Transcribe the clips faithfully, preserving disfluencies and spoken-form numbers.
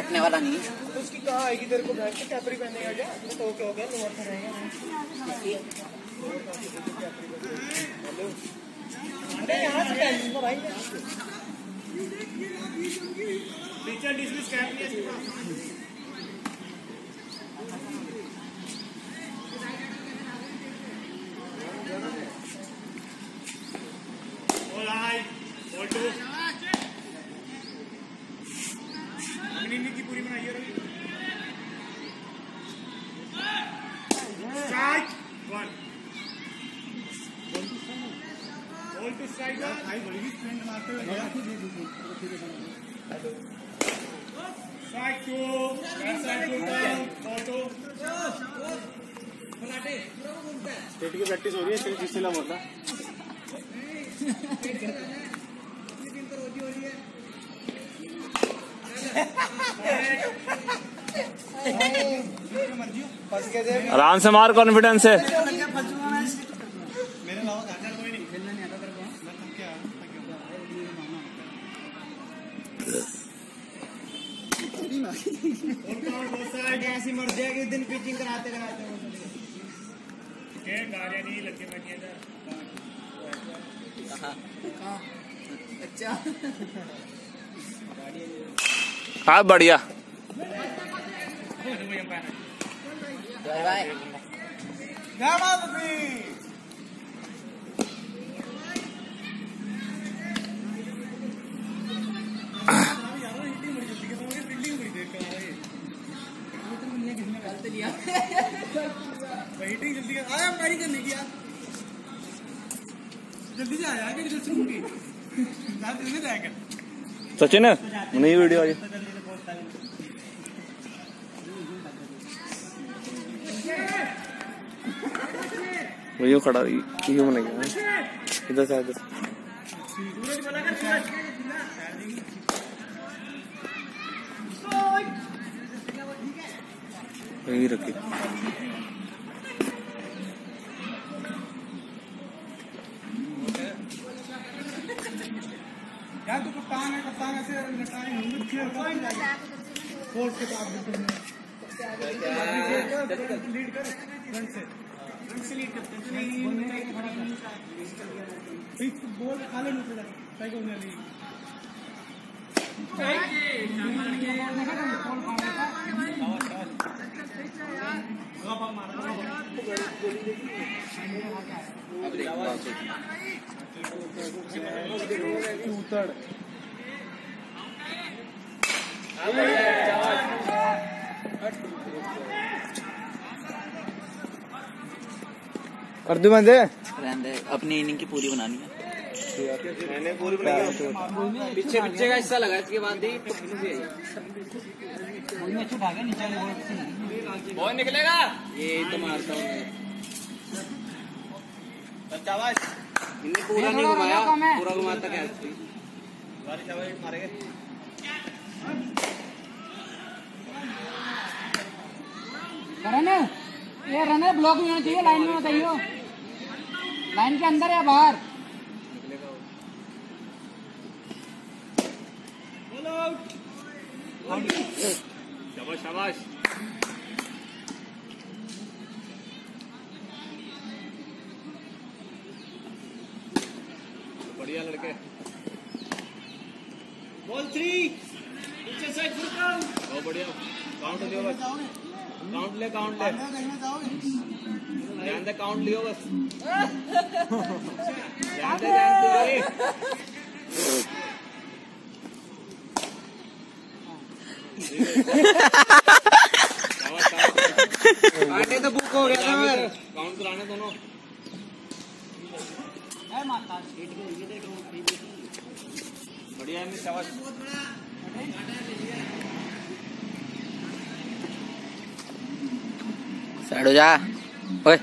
हटने वाला नहीं है। तो उसकी कहाँ आएगी तेरे को? बैठ के कैपरी पहनेगा क्या? तो क्या हो गया, लोअर पे रहेगा। अरे यहाँ से क्या है भाई? टीचर डिसमिस कैप नहीं है। की पूरी बनाइए Ravi. Strike one. Ball two strike भाई बड़ी स्ट्रेंथ मारते हुए strike two back side to down ball two फलाटे स्टेट की प्रैक्टिस हो रही है। चल जिससे ला बोल रहा आराम से मार, कॉन्फिडेंस है। मेरे अलावा घर कोई नहीं खेलना नहीं आता तेरे को। मैं थक गया ऐसी मर जाएगी दिन पिचिंग कराते कराते गाड़ियाँ नहीं लगे बैठिए। अच्छा हाँ बढ़िया। Bye bye. क्या बात है? जल्दी आया पैरी करने की यार। जल्दी से आया कि जल्दी होगी जल्दी जाएगा। सचिन नई वीडियो आई वही खड़ा रही क्यों बने गया इधर से इधर यही रखी। यार तू कप्तान है, कप्तान ऐसे लटाए होंगे खेल कोई जाएगा फोर्स के साथ लीड कर फ्रंट से फ्रंट से लीड करते हैं। बॉल खाली नहीं चला सही को नहीं उतर अर्धु बंदे रहने अपनी इनिंग की पूरी बनानी है। मैंने पूरी बनाई। पीछे पीछे का हिस्सा लगा इसके बाद ही बॉल निकलेगा। ये तो मारता हूँ इन्हें पूरा नहीं घुमाया, पूरा घुमाता क्या मारेंगे। ये रनर ब्लॉक में होना चाहिए, लाइन में बताइए लाइन के अंदर या बाहर। शाबाश शाबाश। बढ़िया लड़के। बॉल थ्री पीछे साइड फुल काउंट। बहुत बढ़िया काउंट लियो बस, काउंट ले काउंट ले ध्यान दे काउंट लियो बस ध्यान दे ध्यान दे। आटे तो बुक हो गया था मगर काउंट कराने दोनों। बढ़िया है शाबाश। साइड हो जा ओए।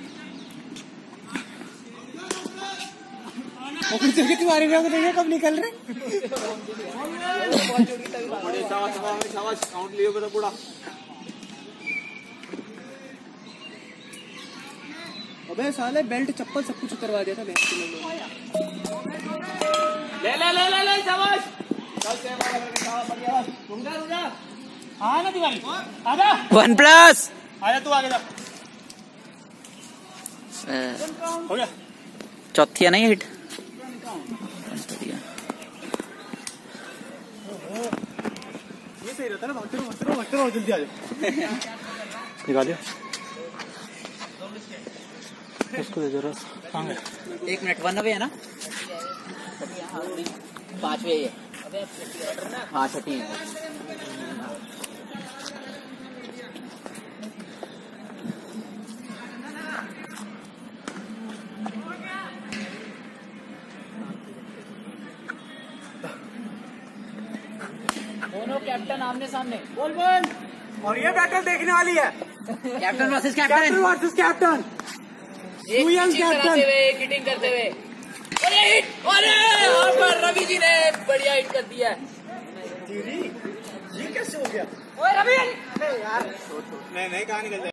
तुम्हारे देखिए कब निकल रहे। शाबाश शाबाश काउंट लियो बेटा पूरा। अबे साले बेल्ट चप्पल सब कुछ उतरवा दिया था मैच के लिए। ले ले ले ले ले शाबाश। चल से मार करके शाबाश बढ़िया। रुक जा रुक जा हाँ ना तिवारी आजा वन प्लस आजा तू आगे जा हो गया चौथी है नहीं हिट ये सही रहता है ना भागते रहो भागते रहो भागते रहो जल्दी आ जाओ निकालियो उसको दे जरा हाँ एक मिनट वन अवे है ना पांचवे ये हाँ छठी है दोनों कैप्टन आमने सामने बोल बोल और ये बैटल देखने वाली है captain versus captain captain versus captain एक Two young cheating captain. कराते हुए एक हिटिंग करते हुए अरे हिट अरे यहाँ पर रवि जी ने बढ़िया हिट कर दिया ये कैसे हो गया ओए रवि नहीं नहीं कहाँ निकल जाए